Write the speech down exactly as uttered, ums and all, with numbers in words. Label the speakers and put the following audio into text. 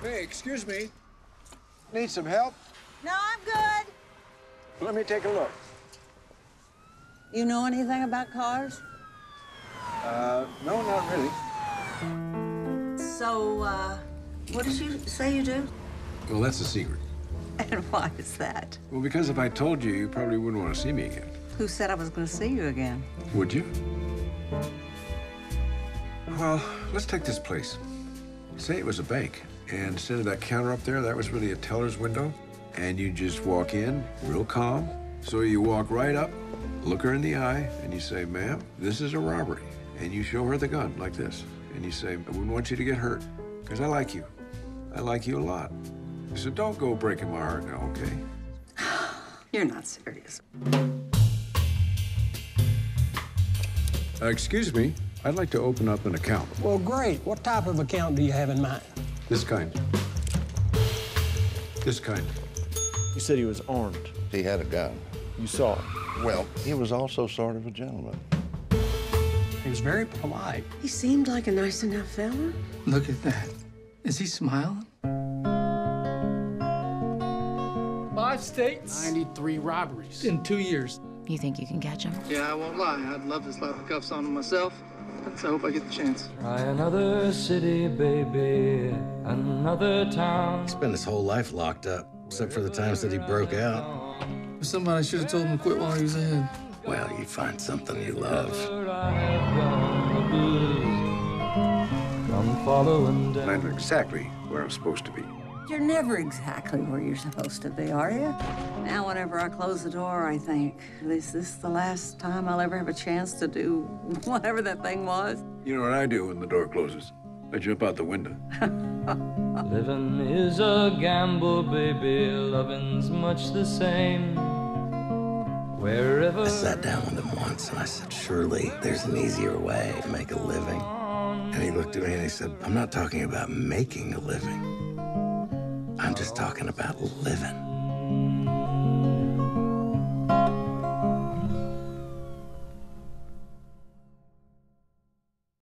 Speaker 1: Hey, excuse me. Need some help?
Speaker 2: No, I'm good.
Speaker 1: Let me take a look.
Speaker 2: You know anything about cars?
Speaker 1: Uh, no, not really.
Speaker 2: So, uh, what did you say you do?
Speaker 1: Well, that's a secret.
Speaker 2: And why is that?
Speaker 1: Well, because if I told you, you probably wouldn't want to see me again.
Speaker 2: Who said I was going to see you again?
Speaker 1: Would you? Well, let's take this place. Say it was a bank, and instead of that counter up there, that was really a teller's window. And you just walk in, real calm. So you walk right up, look her in the eye, and you say, ma'am, this is a robbery. And you show her the gun like this. And you say, I wouldn't want you to get hurt, because I like you. I like you a lot. So don't go breaking my heart now, okay?
Speaker 2: You're not serious.
Speaker 1: Uh, excuse me, I'd like to open up an account.
Speaker 3: Well, great. What type of account do you have in mind?
Speaker 1: This kind. This kind.
Speaker 4: You said he was armed.
Speaker 5: He had a gun.
Speaker 4: You saw him.
Speaker 5: Well, he was also sort of a gentleman.
Speaker 3: He was very polite.
Speaker 2: He seemed like a nice enough fella.
Speaker 6: Look at that. Is he smiling?
Speaker 7: Five states, ninety-three robberies in two years.
Speaker 8: You think you can catch him?
Speaker 6: Yeah, I won't lie. I'd love to slap the cuffs on him myself. So I hope I get the chance.
Speaker 9: Try another city, baby, another town.
Speaker 10: He spent his whole life locked up, except for the times that he broke out.
Speaker 6: Somebody should have told him to quit while he was ahead.
Speaker 10: Well, you find something you love.
Speaker 9: Come following down.
Speaker 1: I'm exactly where I'm supposed to be.
Speaker 2: You're never exactly where you're supposed to be, are you? Now, whenever I close the door, I think, is this the last time I'll ever have a chance to do whatever that thing was?
Speaker 1: You know what I do when the door closes? I jump out the window.
Speaker 9: Living is a gamble, baby. Loving's much the same. Wherever.
Speaker 10: I sat down with him once and I said, surely there's an easier way to make a living. And he looked at me and he said, I'm not talking about making a living. I'm just talking about living.